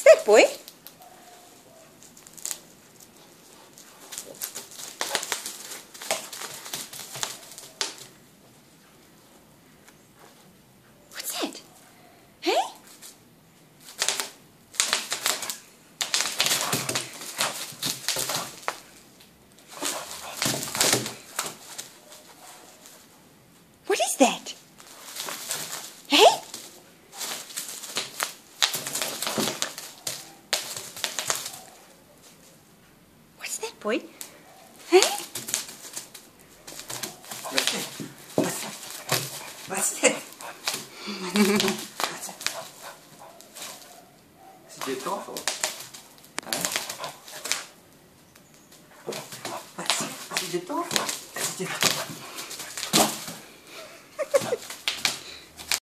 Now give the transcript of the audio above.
that, boy? What's that? Hey? What is that? Hey? What's that, boy? Hey? What's that? What's that? Is it your dog?